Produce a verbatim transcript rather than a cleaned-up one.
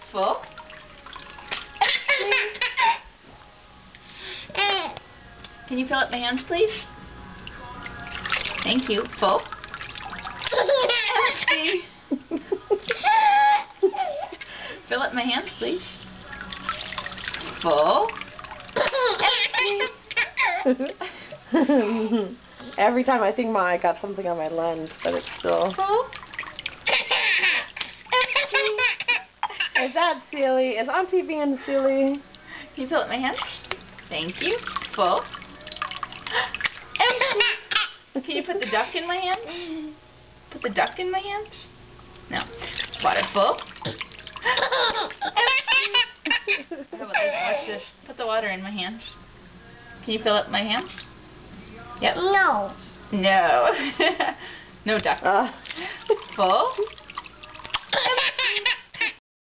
Full. Can you fill up my hands, please? Thank you. Full. Empty. Fill up my hands, please. Full. Empty. Every time I think, Ma, I got something on my lens, but it's still... Full. Empty. Is that silly? Is Auntie being silly? Can you fill up my hands? Thank you. Full. Empty. Can you put the duck in my hand? Put the duck in my hand? No. Water full. Empty. How about this? Watch this. Put the water in my hands. Can you fill up my hands? Yep. No. No. No duck. Uh. Full.